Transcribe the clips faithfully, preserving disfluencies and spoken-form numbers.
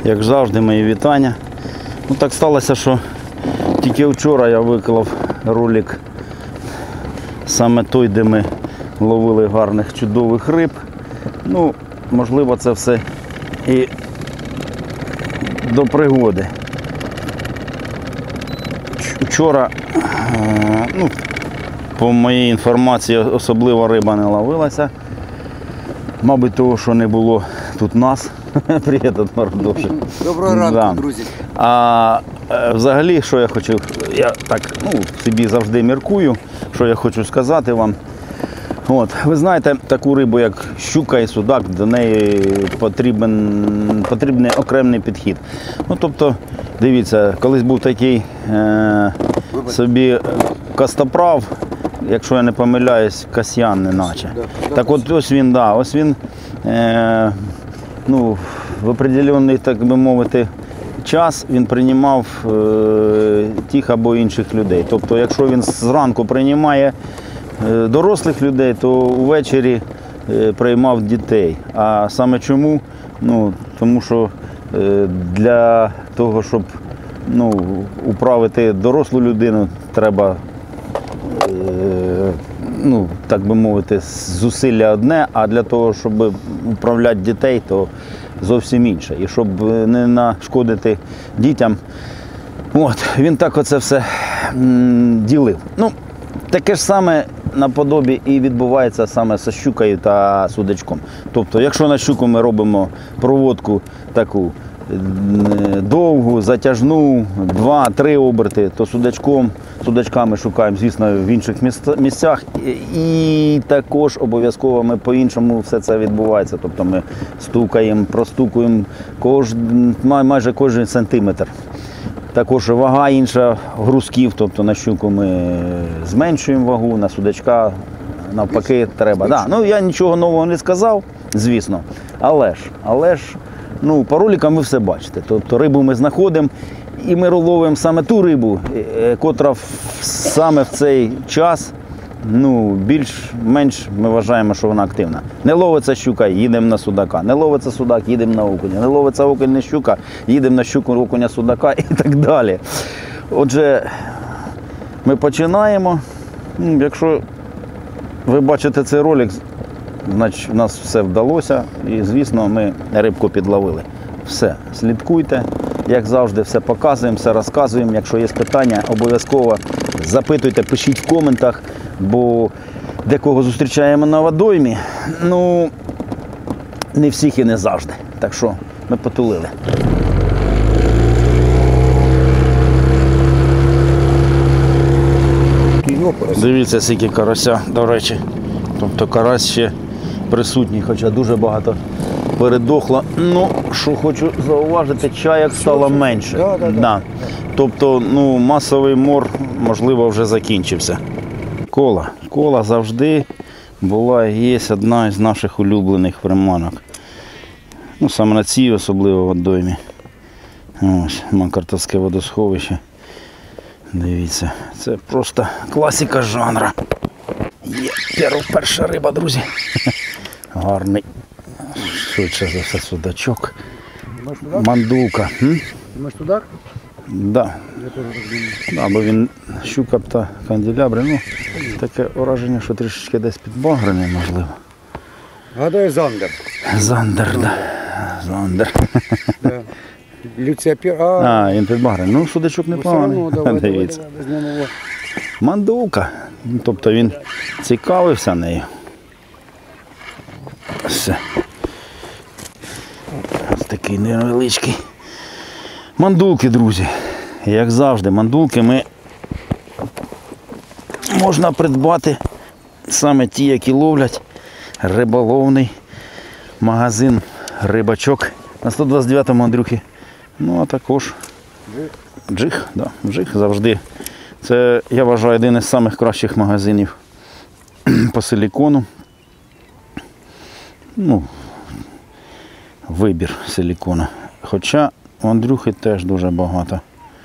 Як завжди, мої вітання. Ну, так сталося, що тільки вчора я виклав ролик, саме той, де ми ловили гарних, чудових риб. Ну, можливо, це все і до пригоди. Вчора, ну, по моїй інформації, особливо риба не ловилася. Мабуть, того, що не було тут нас. Привіт, Мордошик. Доброго ранку, да. Друзі. А взагалі, що я хочу, я так, ну, собі завжди міркую, що я хочу сказати вам. От, ви знаєте, таку рибу, як щука і судак, до неї потрібен, потрібний окремий підхід. Ну, тобто, дивіться, колись був такий е, собі костоправ, якщо я не помиляюсь, Касьян неначе. Да, так от ось він, да, ось він, е, ну, в определений, так би мовити, час він приймав е, тих або інших людей. Тобто, якщо він зранку приймає е, дорослих людей, то увечері е, приймав дітей. А саме чому? Ну, тому що е, для того, щоб, ну, управити дорослу людину, треба, е, ну, так би мовити, зусилля одне, а для того, щоб управляти дітей, то зовсім інше. І щоб не нашкодити дітям, от, він так оце все м, ділив. Ну, таке ж саме наподобі і відбувається саме зі щукою та судачком. Тобто, якщо на щуку ми робимо проводку таку довгу, затяжну, два-три оберти, то судачком, судачками шукаємо, звісно, в інших місцях. І також обов'язково ми по-іншому все це відбувається. Тобто ми стукаємо, простукуємо кож... майже кожен сантиметр. Також вага інша грузків, тобто на щуку ми зменшуємо вагу, на судачка навпаки треба. Да, ну, я нічого нового не сказав, звісно, але ж, але ж, ну, по роликам ви все бачите. Тобто рибу ми знаходимо і ми ловимо саме ту рибу, котра саме в цей час, ну, більш-менш ми вважаємо, що вона активна. Не ловиться щука, їдемо на судака. Не ловиться судак, їдемо на окуня. Не ловиться окунь, не щука, їдемо на щуку, окуня, судака і так далі. Отже, ми починаємо. Якщо ви бачите цей ролик, значить, у нас все вдалося і, звісно, ми рибку підловили. Все, слідкуйте, як завжди, все показуємо, все розказуємо. Якщо є питання, обов'язково запитуйте, пишіть в коментах, бо декого зустрічаємо на водоймі. Ну, не всіх і не завжди. Так що ми потулили. Дивіться, скільки карася, до речі. Тобто карась ще присутній, хоча дуже багато передохло. Ну, що хочу зауважити, чаяк стало менше. Да, да, да. Да. Тобто, ну, масовий мор, можливо, вже закінчився. Кола. Кола завжди була і є одна із наших улюблених приманок. Ну, саме на цій особливо водоймі. Ось, Макартовське водосховище. Дивіться, це просто класика жанра. Є перша риба, друзі. Гарний, швидше за все, судачок. Мандулка. Думаєш, судак? Да. Да, бо він щука та канделябри. Ну, таке враження, що трішечки десь підбагрений, можливо. Гадаю, зандер. Зандер, так. Да. Зандер. Да. Люципер. А, а, він підбагрений. Ну, судачок непоганий. Ну, давай, дивіться. давай, давай, Мандулка. Тобто він цікавився нею. Все. Ось такий невеличкий. Мандулки, друзі. Як завжди, мандулки ми можна придбати саме ті, які ловлять риболовний магазин Рибачок на сто двадцять дев'ятому, Андрюхи. Ну, а також Джиг, да, Джиг завжди. Це, я вважаю, один із самих кращих магазинів по силікону. Ну, вибір силікона. Хоча у Андрюхи теж дуже багато.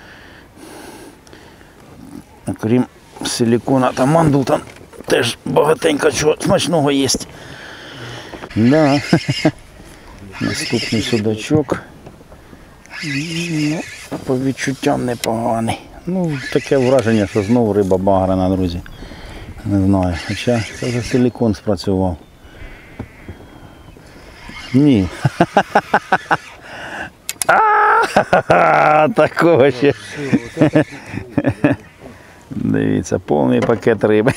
Окрім силікона та мандул, там теж багатенько чого смачного є. Да. Наступний судачок. Ну, по відчуттям непоганий. Ну, таке враження, що знову риба баграна, друзі. Не знаю. Хоча це вже силікон спрацював. Ні. А, такого ще. Дивіться, повний пакет риби.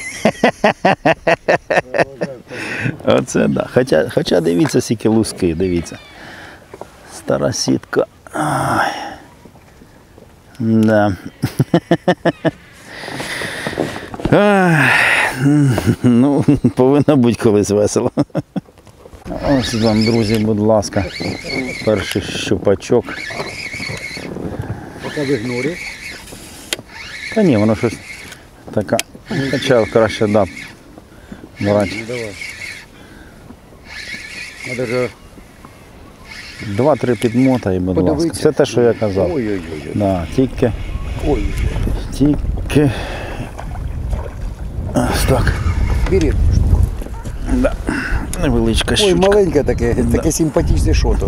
Оце да. Хоча, хоча дивіться, скільки луски, дивіться. Стара сітка. Ай. Да. Ай. Ну, повинно бути колись весело. Ось вам, друзі, будь ласка, перший щупачок. Поки в ігнорі. Та ні, воно щось така. Хоча краще, да, брати. Ну, давай. Надо же Два-три підмота і, будь ласка. подивитися. Це те, що я казав. Ой-ой-ой. Да, тільки, Ой. тільки. Ось так. Бери. Да. Невеличка Ой, щучка. маленьке таке, таке симпатичне шото.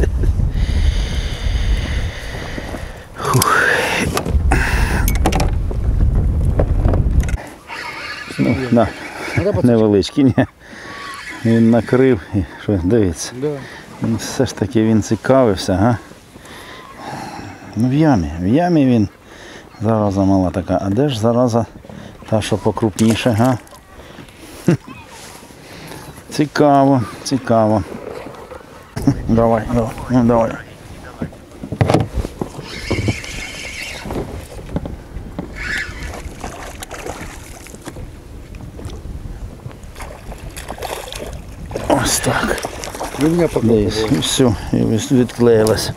Ну, да. Невеличкий, ні. Він накрив і що, дивіться. Да. Ну, все ж таки він цікавився, га? Ну в ямі, в ямі він. Зараза мала така. А де ж зараза та, що покрупніше, га? Цікаво, цікаво. Давай, давай, ну давай. Ось так. І в мене поки Десь, і все, і відклеїлось.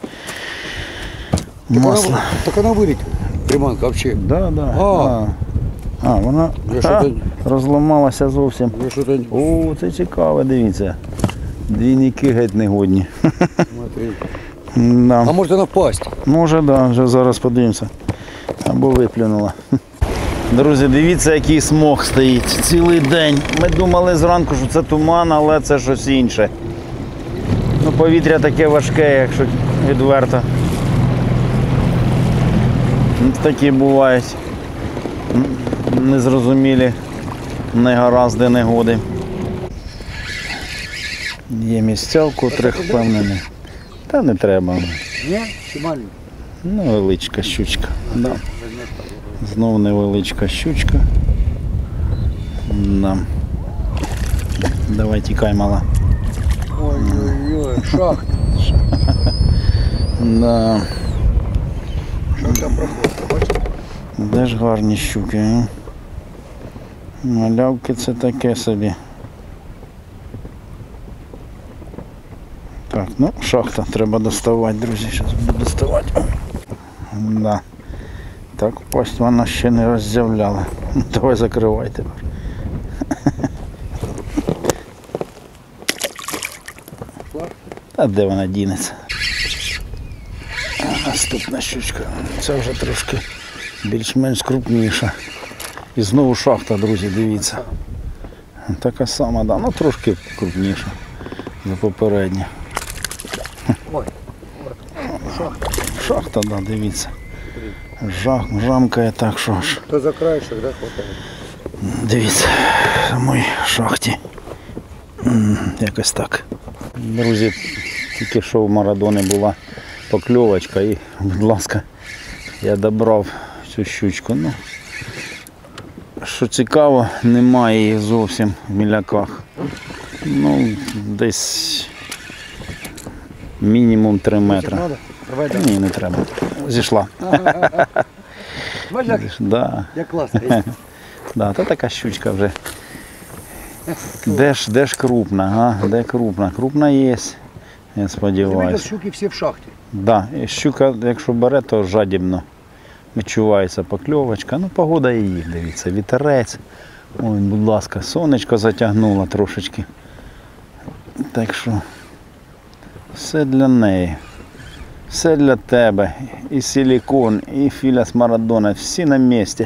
Так Масло. вона, так вона виріть, приманка взагалі. Да, да. А. А, а вона Я а, що-то- розламалася зовсім. Я що-то, О, це цікаво, дивіться. Двійники геть негодні. смотри. Да. А може вона впасть? Може, так, да, вже зараз подивимося. Або виплюнула. Друзі, дивіться, який смог стоїть цілий день. Ми думали зранку, що це туман, але це щось інше. Ну, повітря таке важке, якщо відверто. Ну, такі бувають незрозумілі негаразди, негоди. Є місця, в котрих впевнений. Та не треба. Ні? Чи маленька? Невеличка щучка. Да. Знову невеличка щучка. Да. Давай тікай, мала. Ой-ой-ой, шахт. Да. Що там проходить, бачиш? Де ж гарні щуки, а? Малявки це таке собі. Так, ну, шахта треба доставати, друзі, зараз буду доставати. Да. Так, пасть вона ще не роззявляла. Давай закривай тепер. А де вона дінеться? Наступна щучка. Це вже трошки більш-менш крупніша. І знову шахта, друзі, дивіться. Така сама, да, ну трошки крупніша за попередню. Ой, шахта. Шахта, да, дивіться. Жах, жамкає так, що ж. То за краєшок, да, хватає? Дивіться, в моїй шахті. М, Якось так. Друзі, тільки що в Марадони була покльовочка і, будь ласка, я добрав цю щучку. Ну, що цікаво, немає її зовсім в міляках. Ну, десь мінімум три метри. Надо? Давай, Та давай. ні, не треба. Зійшла. Бачиш, як, Да, як класно. да, та така щучка вже. Де ж, де ж крупна, га? Де крупна? Крупна є, я Ти видиш, сподіваюся. щуки всі в шахті. Да, і щука, якщо бере, то жадібно відчувається покльовочка. Ну, погода її, дивіться, вітерець. Ой, будь ласка, сонечко затягнуло трошечки. Так що все для неї. Все для тебе. І силікон, і філяс Марадона. Всі на місці.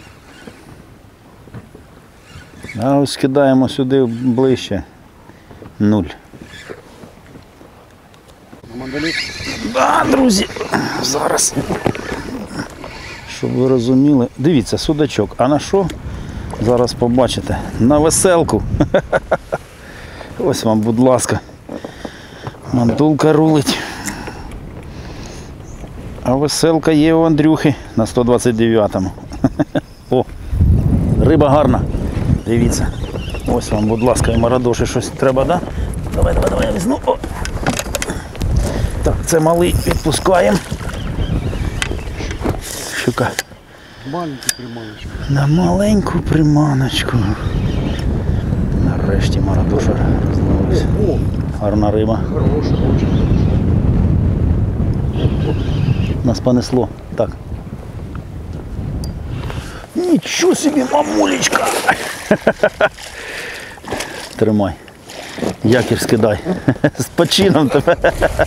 А ось кидаємо сюди ближче. Нуль. Мандаліт. Да, друзі, зараз. Щоб ви розуміли. Дивіться, судачок. А на що? Зараз побачите. На веселку. Ось вам, будь ласка. Мандулка рулить. А веселка є у Андрюхи на сто двадцять дев'ятому. О, риба гарна. Дивіться. Ось вам, будь ласка, і Марадоші щось треба, да? Давай, давай, давай, я візьму. О. Так, це малий відпускаємо. Щука. Маленький приманочка. На маленьку приманочку. Нарешті Марадоша розловився. О, Гарна риба. хороша, очень. Нас понесло. Так. Нічого собі, мамулечка. Тримай. Якір скидай. З почином тебе.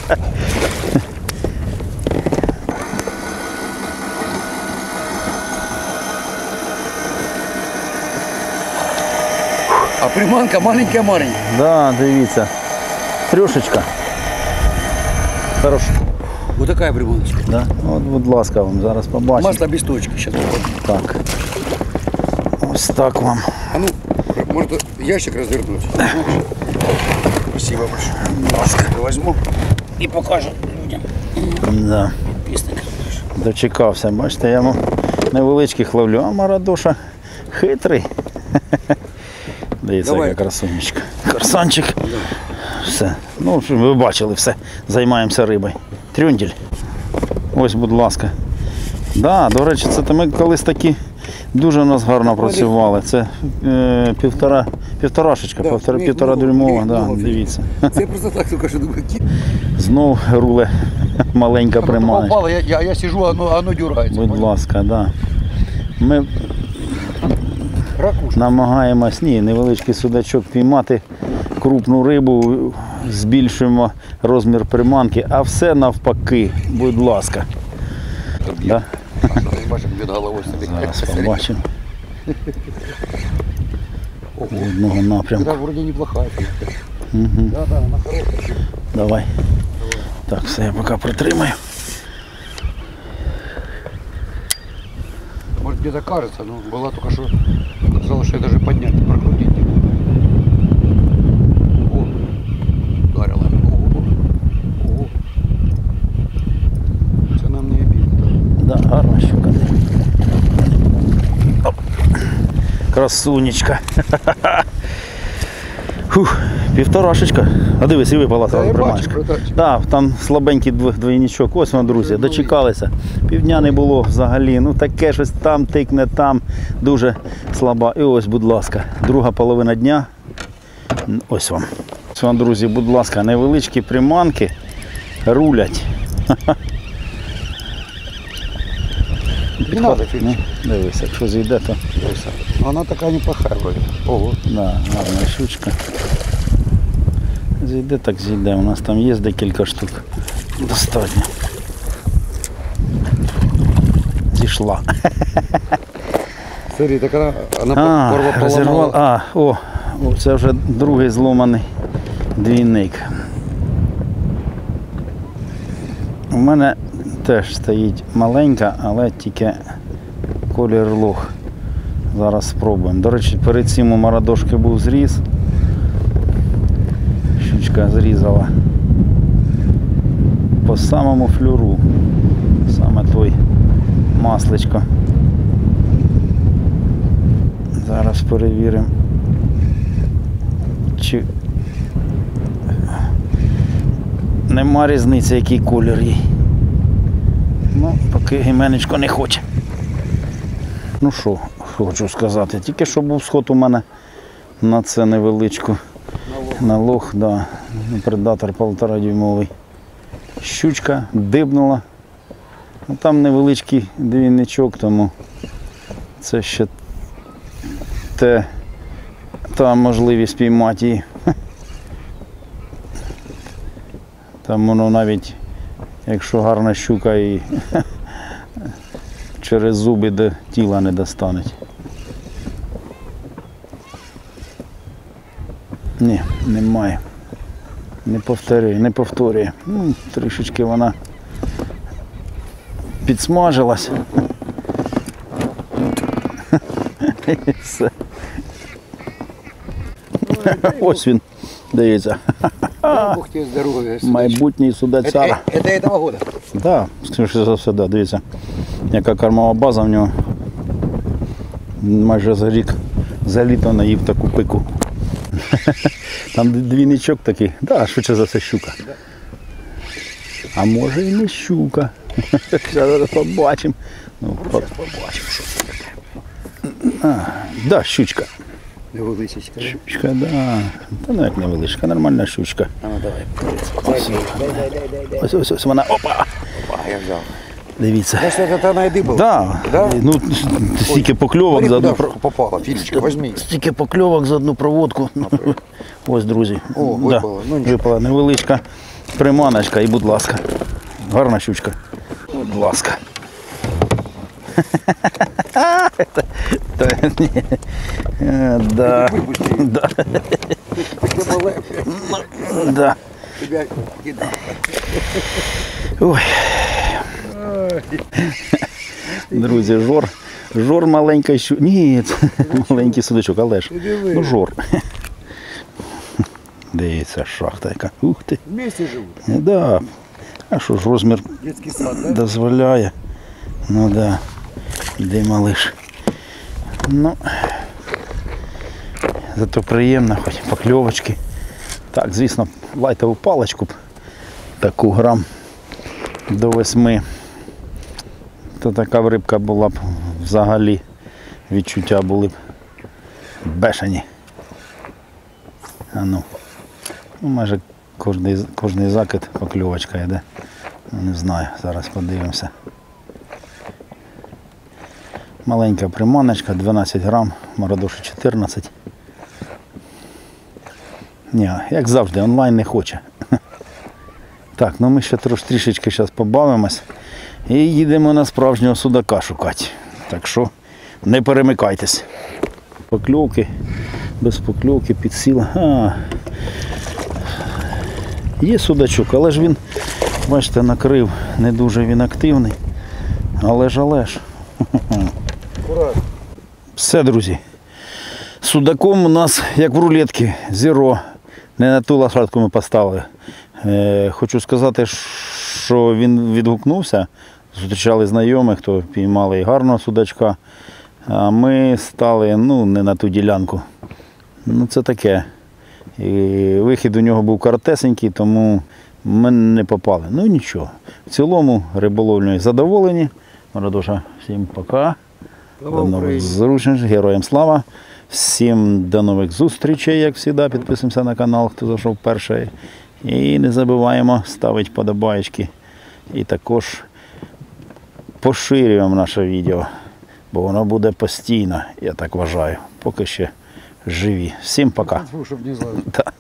А приманка маленькая-маленькая. Да, дивіться. Трьошечка. Хорошо. Вот такая приманочка. Да? От, будь ласка, вам зараз побачимо. Масло без точки сейчас. Так. Ось так вам. А ну, может ящик развернуть? Спасибо большое. Будь ласка. Возьму и покажу людям. Да. Подписникам. Дочекався. Бачите, я йому невеличких ловлю, а Марадоша хитрий. Дивіться, Давай. яка красунечка. Корсанчик. Все. Ну, ви бачили все. Займаємося рибою. Трюндель. Ось, будь ласка. Да, до речі, це то ми колись такі дуже у нас гарно працювали. Це е, півтора, півторашечка, Да, півтора, ми півтора їх дюймова. много, Да, їх много. дивіться. Це просто так, только що думаю, ки- Знов руле маленька приманочка. попало, я, я, я сижу, оно, оно дюрается. Будь ласка, да. Ми Ракушка. намагаємось, ні, невеличкий судачок піймати крупну рибу, збільшуємо розмір приманки, а все навпаки, будь ласка. Да? Бачиш, від голови собі. Зараз побачимо. З одного напрямку. Да, вроде неплохая. Угу. Да, да, она хорошая. Давай. Так, все, я поки притримаю. Может где-то кажется, но была только что, казалось, что я даже поднять, не прокрутить не могу. О, ударила. Ого, ого. Це нам не обидно. Да, гарна щука. Оп. Красунечка. Фух, півторашечка. А дивись, і випала Та я зразу бачу, приманочка. братанчик. Так, там слабенький дв- двойничок. Ось воно, друзі, дочекалися. Півдня не було взагалі. Ну таке щось там тикне, там. Дуже слаба. І ось, будь ласка, друга половина дня. Ось вам. Ось вам, друзі, будь ласка, невеличкі приманки рулять. Не надо Ну, чуть-чуть. дивись, якщо зійде, то Она такая неплохая вроде. Ого. да, гарна щучка. Зійде, так зійде. У нас там є декілька штук. Достатньо. Зійшла. Смотри, так она, она А, порва розірвала. поломала. А, о, о, це вже другий зломаний двійник. У мене теж стоїть маленька, але тільки колір лох. Зараз спробуємо. До речі, перед цим у Марадошки був зріз. Щучка зрізала по самому флюру. Саме той масличко. Зараз перевіримо, чи нема різниці, який колір їй. Ну, поки гіменечко не хоче. Ну що, хочу сказати, тільки що був сход у мене на це невеличку. На лох, да, предатор полтора дюймовий. Щучка дибнула. Ну, там невеличкий двійничок, тому це ще те, та можливість піймати її. Там воно навіть, якщо гарна щука, і через зуби до тіла не достане. Ні, немає. Не повторює, не повторює. Ну, трішечки вона підсмажилась. І все. Ось він, дивіться. Бог тебе здоровья. Майбутній судацяра. Это, это этого года. Так, скоріше за все, да, дивіться, яка кормова база в нього. Майже за рік, за літо наїв таку пику. Там двійничок такий, так, да, швидше за все щука. А може і не щука. Зараз побачимо. Ну, по- побачимо, що це таке. А, да, щучка. Невеличечка. да? Щучка, да. Та ну як невеличка, нормальна щучка. А ну давай. Дай, дай, дай, дай, дай. Ось, ось, ось вона, опа! Опа, я взял. Дивіться. Да что это она и дыбала? Да, Да? ну стільки покльовок Смотри, за одну куда про- попала, Филечка, возьми. стільки покльовок за одну проводку. Ось, друзі. О, випала. Ну, нічого. випала невеличка приманочка і, будь ласка. Гарна щучка. Будь ласка. Та- та, ні. Е, Да. Выпусти. Да. Ты малая, Да. тебя кидал. Ой. Друзі, жор. Жор маленька щу. Ні, це маленький судачок, але ж. Ну жор. Дивіться, шахта яка. Ух ти. Вместе живут. Да. А що ж розмір Детский сад, да? дозволяє. Ну да. Іди, малиш. Ну. Зато приємно, хоч покльовочки. Так, звісно, лайтову паличку б таку грам до восьми. То така б рибка була б взагалі, відчуття були б бешені. А ну, ну майже кожний, кожний закид покльовочка йде. Ну, не знаю, зараз подивимося. Маленька приманочка, дванадцять грам, Марадоші чотирнадцять. Ні, як завжди, онлайн не хоче. Так, ну ми ще трош, трішечки зараз побавимось і їдемо на справжнього судака шукати. Так що не перемикайтесь. Покльовки, без покльовки, підсіла. А, є судачок, але ж він, бачите, накрив, не дуже він активний. Але ж, але ж. Аккуратно. Все, друзі. Судаком у нас, як в рулетці, зеро. Не на ту лошадку ми поставили. Е, хочу сказати, що він відгукнувся. Зустрічали знайомих, хто піймали і гарного судачка. А ми стали, ну, не на ту ділянку. Ну, це таке. І вихід у нього був коротесенький, тому ми не попали. Ну, нічого. В цілому риболовлею задоволені. Радоша, всім пока. До нових зустрічей, героям слава. Всім до нових зустрічей, як завжди. Підписуємося на канал, хто зайшов перший. І не забуваємо ставити подобаєчки. І також поширюємо наше відео, бо воно буде постійно, я так вважаю. Поки ще живі. Всім пока. Чтобы не злазить. Да.